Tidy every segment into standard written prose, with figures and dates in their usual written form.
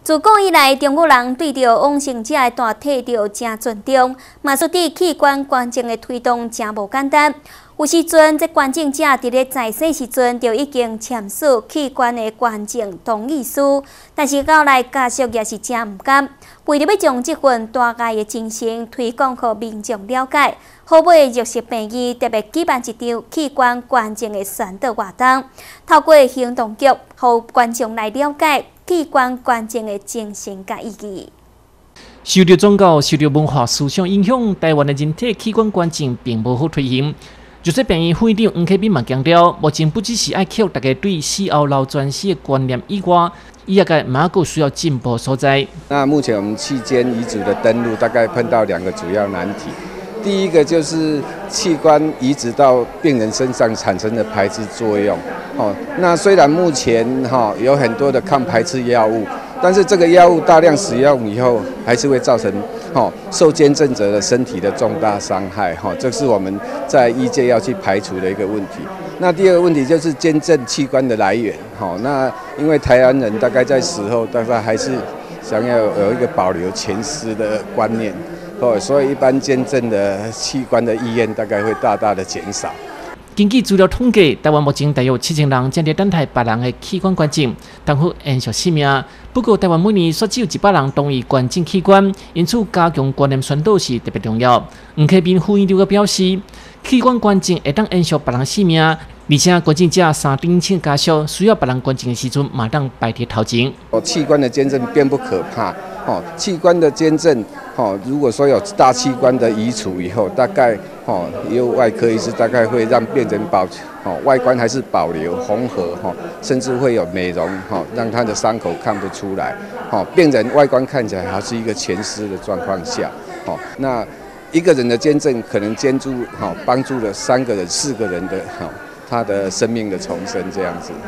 自古以来，中国人对着往生者的大体着真尊重，嘛说伫器官捐赠的推动真无简单。有时阵，这捐赠者伫咧在世时阵就已经签署器官的捐赠同意书，但是到来家属也是真唔甘。为了要将这份大爱的精神推广给民众了解，好尾弱势病医特别举办一场器官捐赠的宣导活动，透过行动剧，让观众来了解器官捐赠的精神甲意义。 受到宗教、受到文化思想影响，台湾的人体器官捐赠并无好推行。弱势病院副院长黄启斌嘛强调，目前不只是爱吸大家对死后流转死的观念以外，伊也个马有需要进步所在。 那目前我们器官移植的登录，大概碰到2个主要难题。第一个就是器官移植到病人身上产生的排斥作用。那虽然目前有很多的抗排斥药物，但是这个药物大量使用以后，还是会造成受捐赠者的身体的重大伤害。这是我们在医界要去排除的一个问题。那第二个问题就是捐赠器官的来源。那因为台湾人大概在死后，大概还是想要有一个保留前尸的观念。所以一般捐赠的器官的意愿大概会大大的减少。 根据资料统计，台湾目前大约7000人正在等待别人的器官捐赠，担负延续性命。不过，台湾每年却只有100人同意捐赠器官，因此加强观念宣导是特别重要。黄启斌副院长表示，器官捐赠会当延续别人性命，而且捐赠者3等亲家属需要别人捐赠的时阵，马当摆贴头前。 器官的捐赠并不可怕。器官的捐赠，如果说有大器官的移除以后，大概由外科医师大概会让病人外观还是保留缝合，甚至会有美容，让他的伤口看不出来，病人外观看起来还是一个全尸的状况下，那一个人的捐赠可能帮助了3个人、4个人的他的生命的重生这样子。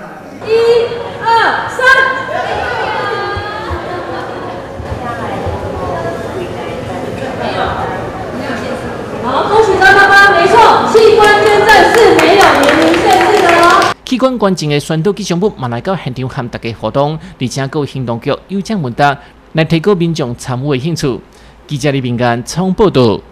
1、2、3。好，恭喜张爸爸，没错，器官捐赠是没有年龄限制的哦。 器官捐赠的宣导吉祥物嘛来到现场和大家互动，而且还有行动剧有奖问答来提高民众参与的兴趣。记者李炳干采访报道。